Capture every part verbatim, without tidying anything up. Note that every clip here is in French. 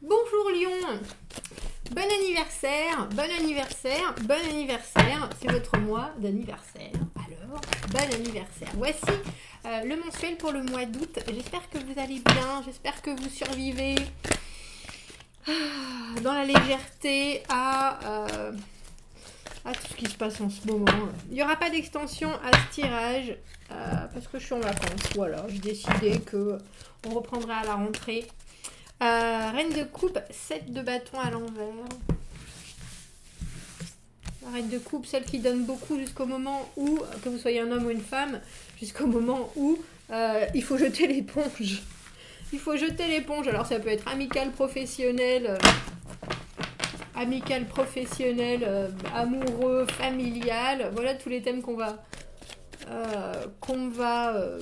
Bonjour Lion, bon anniversaire, bon anniversaire, bon anniversaire, c'est votre mois d'anniversaire, alors bon anniversaire. Voici euh, le mensuel pour le mois d'août, j'espère que vous allez bien, j'espère que vous survivez ah, dans la légèreté à, euh, à tout ce qui se passe en ce moment. Il n'y aura pas d'extension à ce tirage euh, parce que je suis en vacances, voilà, j'ai décidé que on reprendra à la rentrée. Euh, reine de coupe, sept de bâton à l'envers. La reine de coupe, celle qui donne beaucoup jusqu'au moment où, que vous soyez un homme ou une femme, jusqu'au moment où euh, il faut jeter l'éponge. Il faut jeter l'éponge. Alors ça peut être amical, professionnel, euh, amical, professionnel, euh, amoureux, familial. Voilà tous les thèmes qu'on va, euh, qu'on va euh,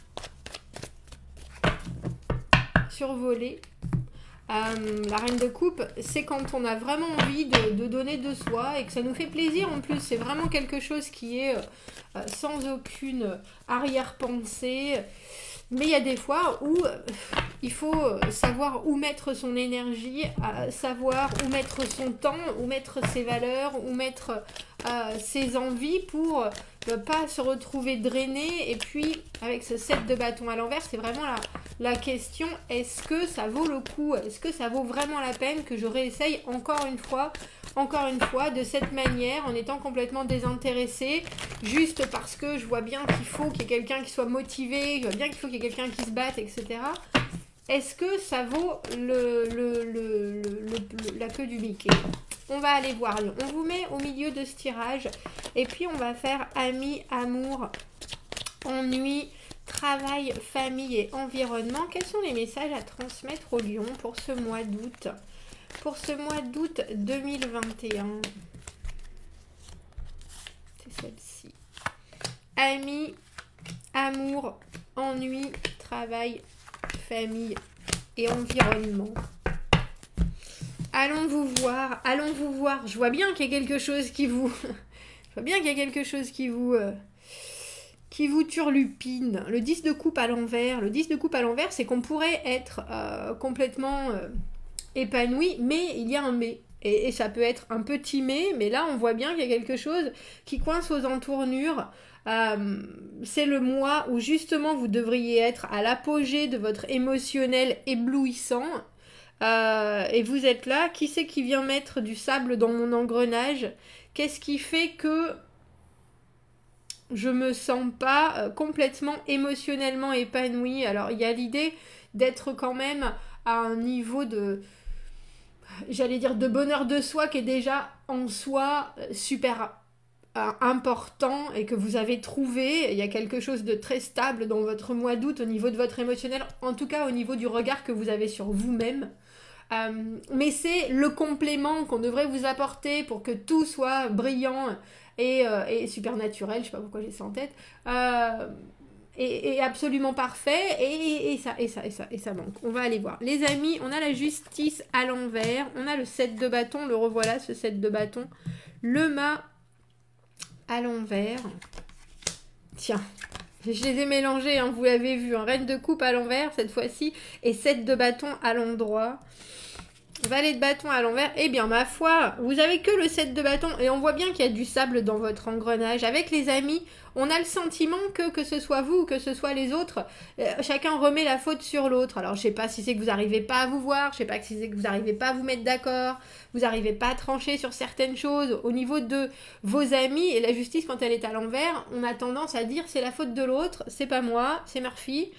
survoler. Euh, la reine de coupe, c'est quand on a vraiment envie de, de donner de soi et que ça nous fait plaisir en plus. C'est vraiment quelque chose qui est euh, sans aucune arrière-pensée. Mais il y a des fois où euh, il faut savoir où mettre son énergie, euh, savoir où mettre son temps, où mettre ses valeurs, où mettre euh, ses envies pour ne pas se retrouver drainé. Et puis, avec ce sept de bâton à l'envers, c'est vraiment la, la question, est-ce que ça vaut le coup? Est-ce que ça vaut vraiment la peine que je réessaye encore une fois encore une fois, de cette manière, en étant complètement désintéressée, juste parce que je vois bien qu'il faut qu'il y ait quelqu'un qui soit motivé, je vois bien qu'il faut qu'il y ait quelqu'un qui se batte, et cetera. Est-ce que ça vaut le, le, le, le, le, la queue du Mickey? On va aller voir. On vous met au milieu de ce tirage, et puis on va faire amis, amour, ennui, travail, famille et environnement. Quels sont les messages à transmettre au lion pour ce mois d'août? Pour ce mois d'août deux mille vingt et un, c'est celle-ci. Amis, amour, ennui, travail, famille et environnement. Allons vous voir, allons vous voir. Je vois bien qu'il y a quelque chose qui vous... Je vois bien qu'il y a quelque chose qui vous... Euh... qui vous turlupine. Le dix de coupe à l'envers. Le dix de coupe à l'envers, c'est qu'on pourrait être euh, complètement... Euh... épanoui, mais il y a un mais. Et, et ça peut être un petit mais, mais là on voit bien qu'il y a quelque chose qui coince aux entournures. Euh, c'est le mois où justement vous devriez être à l'apogée de votre émotionnel éblouissant. Euh, et vous êtes là, qui c'est qui vient mettre du sable dans mon engrenage? Qu'est-ce qui fait que je me sens pas euh, complètement émotionnellement épanouie? Alors il y a l'idée d'être quand même à un niveau de... j'allais dire de bonheur de soi qui est déjà en soi super euh, important et que vous avez trouvé. Il y a quelque chose de très stable dans votre mois d'août au niveau de votre émotionnel, en tout cas au niveau du regard que vous avez sur vous-même. Euh, mais c'est le complément qu'on devrait vous apporter pour que tout soit brillant et, euh, et super naturel. Je sais pas pourquoi j'ai ça en tête. Euh, Et, et absolument parfait, et, et, et, ça, et, ça, et, ça, et ça manque. On va aller voir. Les amis, on a la justice à l'envers, on a le sept de bâton, le revoilà, ce sept de bâton. Le mât à l'envers. Tiens, je les ai mélangés, hein, vous l'avez vu. Hein, reine de coupe à l'envers, cette fois-ci, et sept de bâton à l'endroit. Valet de bâton à l'envers, eh bien ma foi, vous avez que le sept de bâton et on voit bien qu'il y a du sable dans votre engrenage. Avec les amis, on a le sentiment que que ce soit vous ou que ce soit les autres, euh, chacun remet la faute sur l'autre. Alors je sais pas si c'est que vous n'arrivez pas à vous voir, je sais pas si c'est que vous n'arrivez pas à vous mettre d'accord, vous n'arrivez pas à trancher sur certaines choses. Au niveau de vos amis, et la justice quand elle est à l'envers, on a tendance à dire c'est la faute de l'autre, c'est pas moi, c'est Murphy.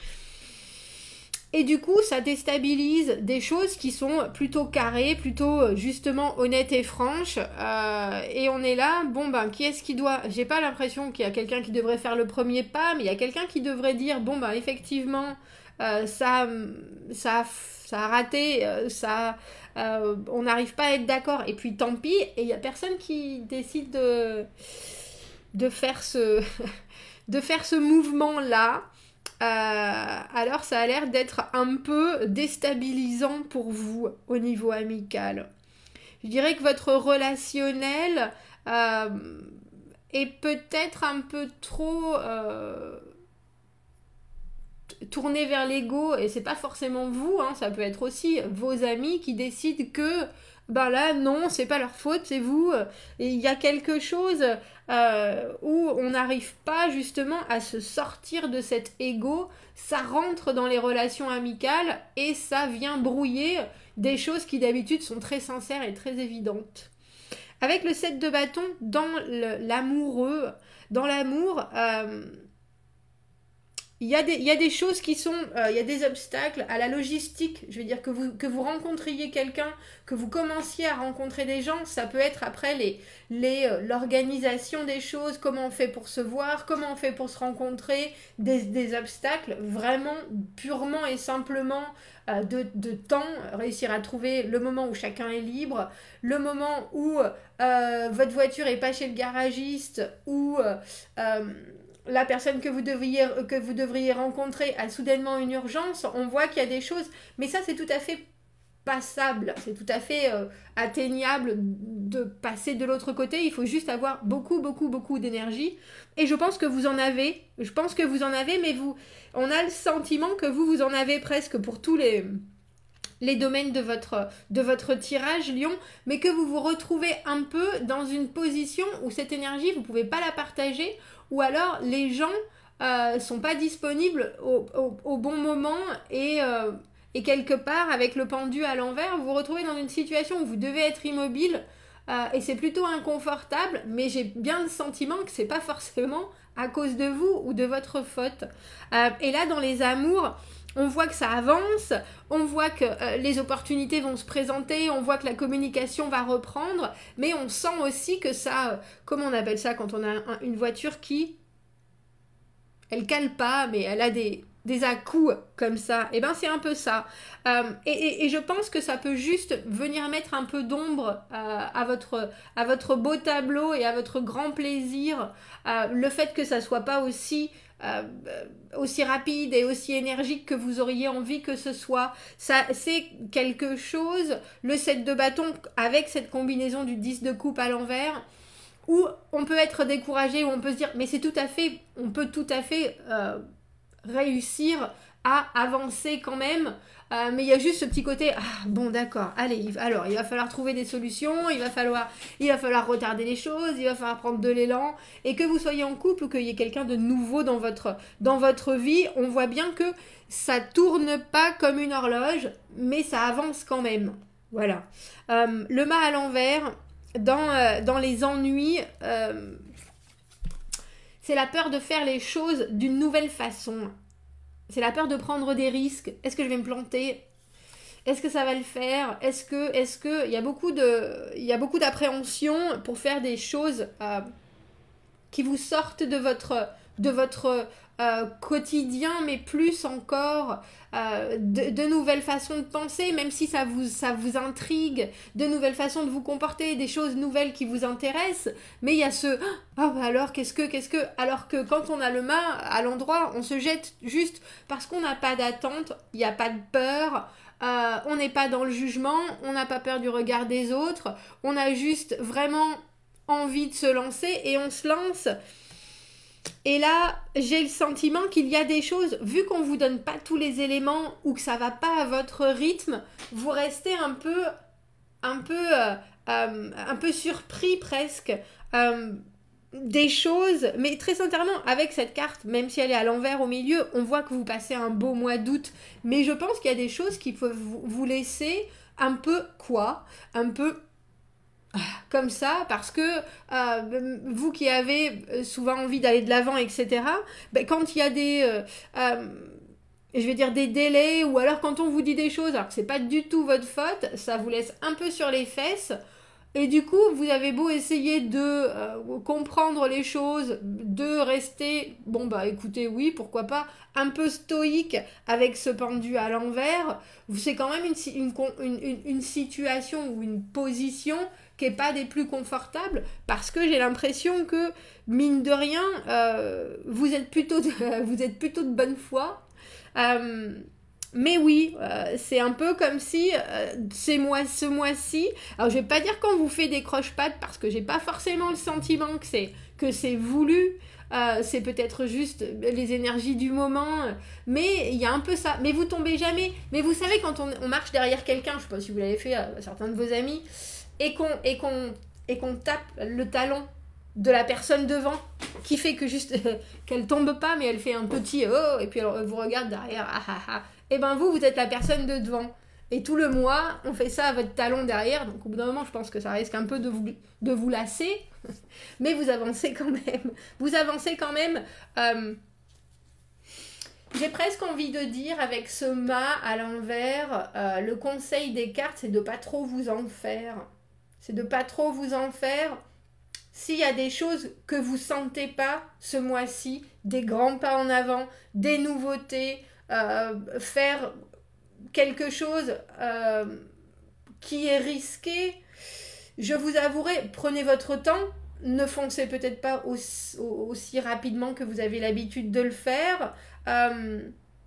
Et du coup, ça déstabilise des choses qui sont plutôt carrées, plutôt justement honnêtes et franches. Euh, et on est là, bon ben, qui est-ce qui doit... J'ai pas l'impression qu'il y a quelqu'un qui devrait faire le premier pas, mais il y a quelqu'un qui devrait dire, bon ben, effectivement, euh, ça, ça, ça a raté, euh, ça, euh, on n'arrive pas à être d'accord. Et puis tant pis, et il y a personne qui décide de, de faire ce, de faire ce mouvement-là. Euh, alors ça a l'air d'être un peu déstabilisant pour vous au niveau amical. Je dirais que votre relationnel euh, est peut-être un peu trop... Euh, tourner vers l'ego, et c'est pas forcément vous, hein, ça peut être aussi vos amis qui décident que ben là non, c'est pas leur faute, c'est vous, et il y a quelque chose euh, où on n'arrive pas justement à se sortir de cet ego, ça rentre dans les relations amicales et ça vient brouiller des choses qui d'habitude sont très sincères et très évidentes. Avec le sept de bâton, dans l'amoureux, dans l'amour, euh, il y a des, il y a des choses qui sont, euh, il y a des obstacles à la logistique. Je veux dire que vous, que vous rencontriez quelqu'un, que vous commenciez à rencontrer des gens, ça peut être après les, les, euh, l'organisation des choses, comment on fait pour se voir, comment on fait pour se rencontrer, des, des obstacles vraiment purement et simplement euh, de, de temps, réussir à trouver le moment où chacun est libre, le moment où euh, votre voiture est pas chez le garagiste, ou euh, euh, la personne que vous devriez, que vous devriez rencontrer a soudainement une urgence, on voit qu'il y a des choses, mais ça c'est tout à fait passable, c'est tout à fait euh, atteignable de passer de l'autre côté, il faut juste avoir beaucoup, beaucoup, beaucoup d'énergie, et je pense que vous en avez, je pense que vous en avez, mais vous, on a le sentiment que vous, vous en avez presque pour tous les... les domaines de votre, de votre tirage Lion, mais que vous vous retrouvez un peu dans une position où cette énergie, vous ne pouvez pas la partager, ou alors les gens ne euh, sont pas disponibles au, au, au bon moment, et, euh, et quelque part, avec le pendu à l'envers, vous vous retrouvez dans une situation où vous devez être immobile, euh, et c'est plutôt inconfortable, mais j'ai bien le sentiment que ce n'est pas forcément à cause de vous ou de votre faute. Euh, et là, dans les amours, on voit que ça avance, on voit que euh, les opportunités vont se présenter, on voit que la communication va reprendre, mais on sent aussi que ça, euh, comment on appelle ça quand on a un, une voiture qui, elle cale pas, mais elle a des, des à-coups comme ça, et ben c'est un peu ça. Euh, et, et, et je pense que ça peut juste venir mettre un peu d'ombre euh, à, votre, à votre beau tableau et à votre grand plaisir, euh, le fait que ça soit pas aussi... Euh, aussi rapide et aussi énergique que vous auriez envie que ce soit. Ça, c'est quelque chose, le sept de bâton avec cette combinaison du dix de coupe à l'envers, où on peut être découragé, où on peut se dire mais c'est tout à fait, on peut tout à fait euh, réussir à avancer quand même, euh, mais il y a juste ce petit côté ah bon d'accord, allez, alors il va falloir trouver des solutions, il va falloir il va falloir retarder les choses, il va falloir prendre de l'élan, et que vous soyez en couple ou qu'il y ait quelqu'un de nouveau dans votre dans votre vie, on voit bien que ça tourne pas comme une horloge, mais ça avance quand même. Voilà. Euh, le mât à l'envers, dans, euh, dans les ennuis, euh, c'est la peur de faire les choses d'une nouvelle façon. C'est la peur de prendre des risques. Est-ce que je vais me planter? Est-ce que ça va le faire? Est-ce que, est-ce que, il y a beaucoup de, il y a beaucoup d'appréhension pour faire des choses euh, qui vous sortent de votre, de votre euh, quotidien, mais plus encore euh, de, de nouvelles façons de penser, même si ça vous, ça vous intrigue, de nouvelles façons de vous comporter, des choses nouvelles qui vous intéressent, mais il y a ce « Ah bah alors, qu'est-ce que, qu'est-ce que ?» Alors que quand on a le mât à l'endroit, on se jette juste parce qu'on n'a pas d'attente, il n'y a pas de peur, euh, on n'est pas dans le jugement, on n'a pas peur du regard des autres, on a juste vraiment envie de se lancer et on se lance. Et là, j'ai le sentiment qu'il y a des choses, vu qu'on ne vous donne pas tous les éléments ou que ça ne va pas à votre rythme, vous restez un peu, un peu, euh, euh, un peu surpris presque euh, des choses. Mais très sincèrement, avec cette carte, même si elle est à l'envers au milieu, on voit que vous passez un beau mois d'août. Mais je pense qu'il y a des choses qui peuvent vous, vous laisser un peu quoi, un peu... comme ça, parce que euh, vous qui avez souvent envie d'aller de l'avant, et cetera, ben, quand il y a des, euh, euh, je vais dire des délais, ou alors quand on vous dit des choses, alors que c'est pas du tout votre faute, ça vous laisse un peu sur les fesses, et du coup, vous avez beau essayer de euh, comprendre les choses, de rester, bon bah écoutez, oui, pourquoi pas, un peu stoïque avec ce pendu à l'envers, c'est quand même une, une, une, une situation ou une position qui n'est pas des plus confortables, parce que j'ai l'impression que, mine de rien, euh, vous, êtes plutôt de, vous êtes plutôt de bonne foi. Euh, mais oui, euh, c'est un peu comme si euh, ces mois, ce mois-ci, alors je vais pas dire qu'on vous fait des croche-pattes, parce que j'ai pas forcément le sentiment que c'est, que c'est voulu, euh, c'est peut-être juste les énergies du moment, mais il y a un peu ça. Mais vous tombez jamais. Mais vous savez, quand on, on marche derrière quelqu'un, je sais pas si vous l'avez fait à certains de vos amis, et qu'on et qu'on et qu'on tape le talon de la personne devant, qui fait que juste qu'elle tombe pas, mais elle fait un petit oh, et puis elle vous regarde derrière, ah ah ah. Et ben vous, vous êtes la personne de devant. Et tout le mois, on fait ça à votre talon derrière. Donc au bout d'un moment, je pense que ça risque un peu de vous, de vous lasser. Mais vous avancez quand même. Vous avancez quand même. Euh, J'ai presque envie de dire, avec ce mât à l'envers, euh, le conseil des cartes, c'est de pas trop vous en faire. C'est de pas trop vous en faire. S'il y a des choses que vous sentez pas ce mois-ci, des grands pas en avant, des nouveautés, euh, faire quelque chose euh, qui est risqué, je vous avouerai, prenez votre temps, ne foncez peut-être pas aussi, aussi rapidement que vous avez l'habitude de le faire. Euh,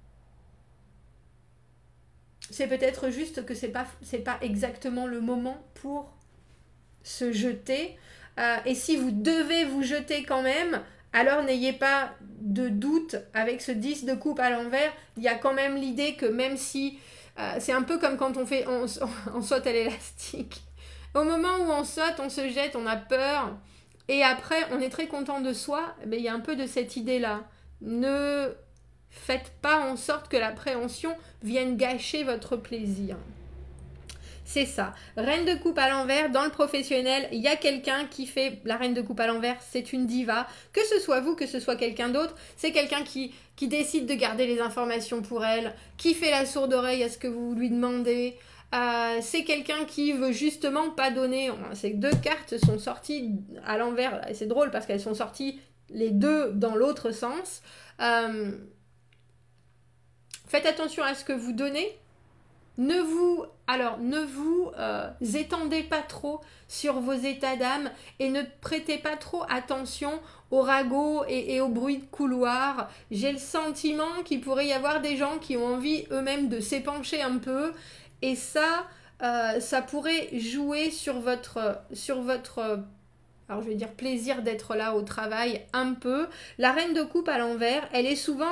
c'est peut-être juste que c'est pas, c'est pas exactement le moment pour se jeter. Euh, et si vous devez vous jeter quand même, alors n'ayez pas de doute avec ce dix de coupe à l'envers. Il y a quand même l'idée que même si... Euh, c'est un peu comme quand on, fait, on, on saute à l'élastique. Au moment où on saute, on se jette, on a peur. Et après, on est très content de soi. Mais il y a un peu de cette idée-là. Ne faites pas en sorte que l'appréhension vienne gâcher votre plaisir. C'est ça. Reine de coupe à l'envers, dans le professionnel, il y a quelqu'un qui fait la reine de coupe à l'envers, c'est une diva. Que ce soit vous, que ce soit quelqu'un d'autre, c'est quelqu'un qui, qui décide de garder les informations pour elle, qui fait la sourde oreille à ce que vous lui demandez. Euh, c'est quelqu'un qui veut justement pas donner. Ces deux cartes sont sorties à l'envers. Et c'est drôle parce qu'elles sont sorties les deux dans l'autre sens. Euh, faites attention à ce que vous donnez. Ne vous, alors, ne vous euh, étendez pas trop sur vos états d'âme et ne prêtez pas trop attention aux ragots et, et aux bruits de couloir. J'ai le sentiment qu'il pourrait y avoir des gens qui ont envie eux-mêmes de s'épancher un peu et ça, euh, ça pourrait jouer sur votre, sur votre, alors je vais dire plaisir d'être là au travail un peu. La reine de coupe à l'envers, elle est souvent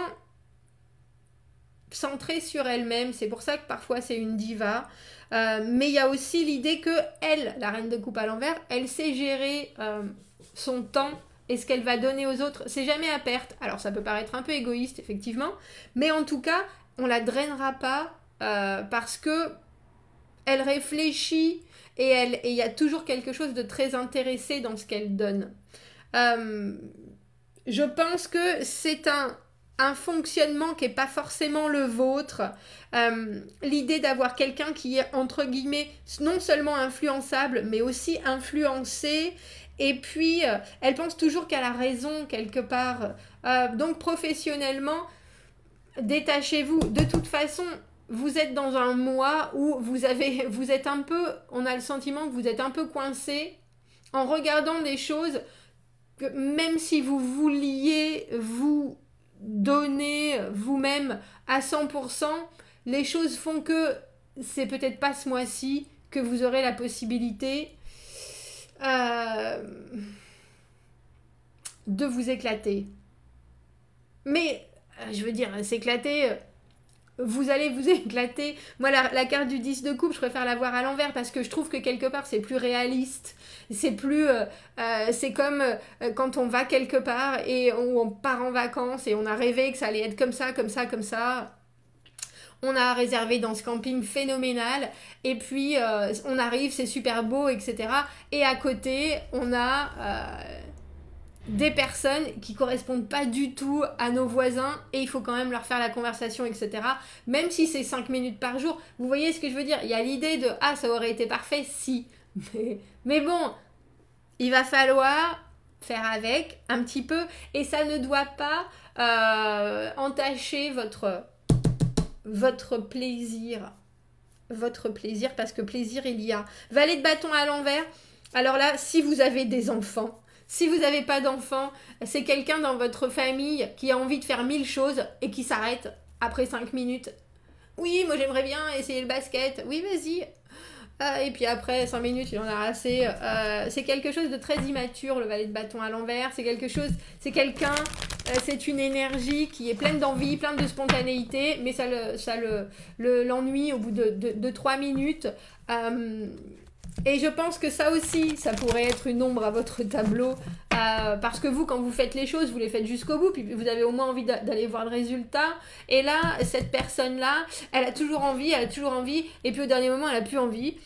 centrée sur elle-même, c'est pour ça que parfois c'est une diva, euh, mais il y a aussi l'idée que elle, la reine de coupe à l'envers, elle sait gérer euh, son temps et ce qu'elle va donner aux autres, c'est jamais à perte. Alors ça peut paraître un peu égoïste effectivement, mais en tout cas on la drainera pas euh, parce que elle réfléchit et elle, et il y a toujours quelque chose de très intéressé dans ce qu'elle donne. Euh, je pense que c'est un un fonctionnement qui n'est pas forcément le vôtre, euh, l'idée d'avoir quelqu'un qui est entre guillemets non seulement influençable mais aussi influencé, et puis euh, elle pense toujours qu'elle a raison quelque part, euh, donc professionnellement détachez-vous. De toute façon vous êtes dans un mois où vous avez, vous êtes un peu, on a le sentiment que vous êtes un peu coincé en regardant des choses que même si vous vouliez vous donner vous-même à cent pour cent, les choses font que c'est peut-être pas ce mois-ci que vous aurez la possibilité euh, de vous éclater. Mais, je veux dire, s'éclater, vous allez vous éclater. Moi, la, la carte du dix de coupe, je préfère la voir à l'envers parce que je trouve que quelque part, c'est plus réaliste. C'est plus... Euh, euh, c'est comme euh, quand on va quelque part et on, on part en vacances et on a rêvé que ça allait être comme ça, comme ça, comme ça. On a réservé dans ce camping phénoménal et puis euh, on arrive, c'est super beau, et cetera. Et à côté, on a... Euh, des personnes qui correspondent pas du tout à nos voisins et il faut quand même leur faire la conversation, et cetera. Même si c'est cinq minutes par jour, vous voyez ce que je veux dire? Il y a l'idée de « Ah, ça aurait été parfait si... » mais, mais bon, il va falloir faire avec un petit peu et ça ne doit pas euh, entacher votre, votre plaisir. Votre plaisir, parce que plaisir il y a. Valet de bâton à l'envers. Alors là, si vous avez des enfants, si vous n'avez pas d'enfants, c'est quelqu'un dans votre famille qui a envie de faire mille choses et qui s'arrête après cinq minutes. Oui, moi j'aimerais bien essayer le basket. Oui, vas-y. Euh, et puis après, cinq minutes, il en a assez. Euh, c'est quelque chose de très immature, le valet de bâton à l'envers. C'est quelque chose, c'est quelqu'un, euh, c'est une énergie qui est pleine d'envie, pleine de spontanéité, mais ça le, ça le, le, l'ennuie au bout de, de, de trois minutes. Euh, et je pense que ça aussi, ça pourrait être une ombre à votre tableau. Euh, parce que vous, quand vous faites les choses, vous les faites jusqu'au bout, puis vous avez au moins envie d'aller voir le résultat. Et là, cette personne-là, elle a toujours envie, elle a toujours envie, et puis au dernier moment, elle a plus envie.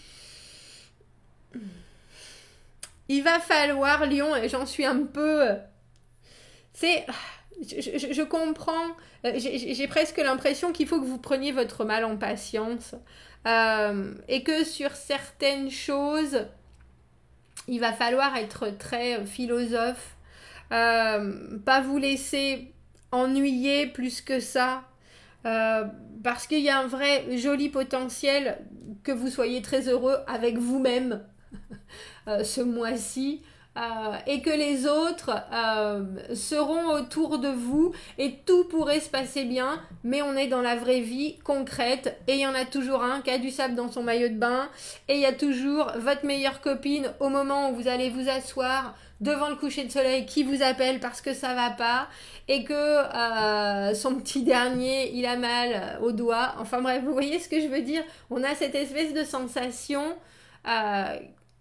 Il va falloir, Lion, et j'en suis un peu... C'est... Je, je, je comprends, j'ai presque l'impression qu'il faut que vous preniez votre mal en patience. Euh, et que sur certaines choses, il va falloir être très philosophe, euh, pas vous laisser ennuyer plus que ça, euh, parce qu'il y a un vrai joli potentiel que vous soyez très heureux avec vous-même euh, ce mois-ci. Euh, et que les autres euh, seront autour de vous et tout pourrait se passer bien, mais on est dans la vraie vie concrète et il y en a toujours un qui a du sable dans son maillot de bain et il y a toujours votre meilleure copine au moment où vous allez vous asseoir devant le coucher de soleil qui vous appelle parce que ça va pas et que euh, son petit dernier il a mal au doigt. Enfin bref, vous voyez ce que je veux dire? On a cette espèce de sensation euh,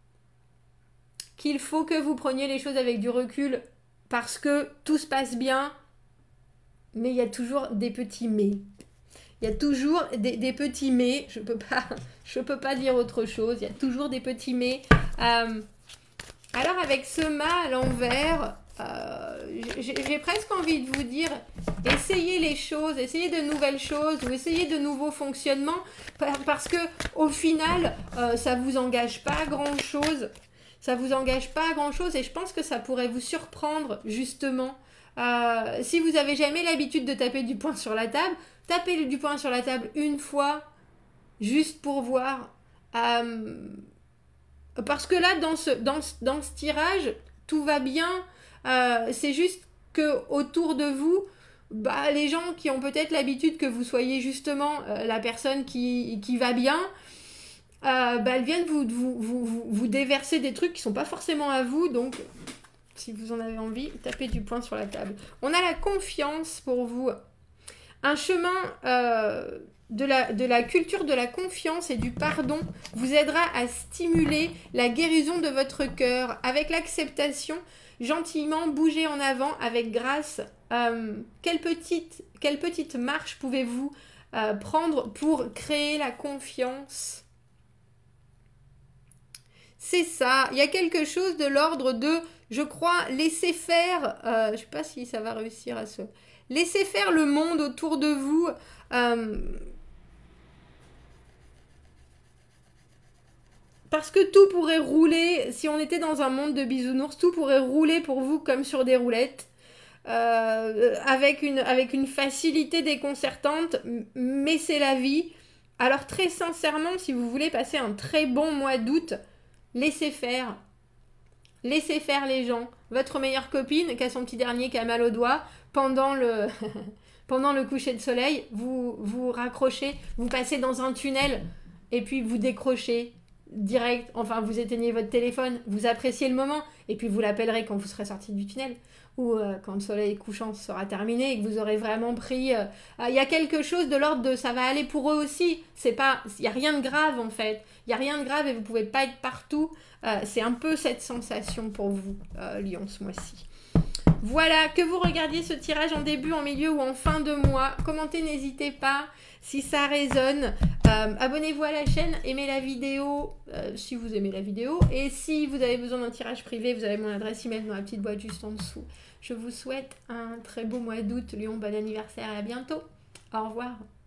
qu'il faut que vous preniez les choses avec du recul parce que tout se passe bien, mais il y a toujours des petits mais. Il y a toujours des, des petits mais, je peux pas, je peux pas dire autre chose, il y a toujours des petits mais. Euh, alors avec ce mât à l'envers, euh, j'ai presque envie de vous dire, essayez les choses, essayez de nouvelles choses ou essayez de nouveaux fonctionnements parce que au final, euh, ça vous engage pas à grand chose. Ça vous engage pas à grand chose et je pense que ça pourrait vous surprendre justement. Euh, si vous avez jamais l'habitude de taper du poing sur la table, tapez du poing sur la table une fois juste pour voir. Euh, parce que là, dans ce, dans, dans ce tirage, tout va bien. Euh, c'est juste que autour de vous, bah, les gens qui ont peut-être l'habitude que vous soyez justement euh, la personne qui, qui va bien, Euh, bah, elles viennent vous, vous, vous, vous, vous déverser des trucs qui sont pas forcément à vous, donc si vous en avez envie, tapez du poing sur la table. On a la confiance pour vous. Un chemin euh, de, la, de la culture de la confiance et du pardon vous aidera à stimuler la guérison de votre cœur. Avec l'acceptation, gentiment, bougez en avant avec grâce. Euh, quelle, petite, quelle petite marche pouvez-vous euh, prendre pour créer la confiance ? C'est ça, il y a quelque chose de l'ordre de, je crois, laisser faire, euh, je ne sais pas si ça va réussir à se... Laisser faire le monde autour de vous. Euh, parce que tout pourrait rouler, si on était dans un monde de bisounours, tout pourrait rouler pour vous comme sur des roulettes. Euh, avec, une, avec une facilité déconcertante, mais c'est la vie. Alors très sincèrement, si vous voulez passer un très bon mois d'août, laissez faire. Laissez faire les gens. Votre meilleure copine qui a son petit dernier qui a mal au doigt, pendant le, pendant le coucher de soleil, vous vous raccrochez, vous passez dans un tunnel et puis vous décrochez direct. Enfin, vous éteignez votre téléphone, vous appréciez le moment et puis vous l'appellerez quand vous serez sorti du tunnel ou euh, quand le soleil couchant sera terminé et que vous aurez vraiment pris... Il euh, y a quelque chose de l'ordre de ça va aller pour eux aussi. C'est pas, il n'y a rien de grave en fait. Il n'y a rien de grave et vous ne pouvez pas être partout. Euh, c'est un peu cette sensation pour vous, euh, Lion, ce mois-ci. Voilà, que vous regardiez ce tirage en début, en milieu ou en fin de mois, commentez, n'hésitez pas si ça résonne. Euh, abonnez-vous à la chaîne, aimez la vidéo euh, si vous aimez la vidéo. Et si vous avez besoin d'un tirage privé, vous avez mon adresse email dans la petite boîte juste en dessous. Je vous souhaite un très beau mois d'août, Lion, bon anniversaire et à bientôt. Au revoir.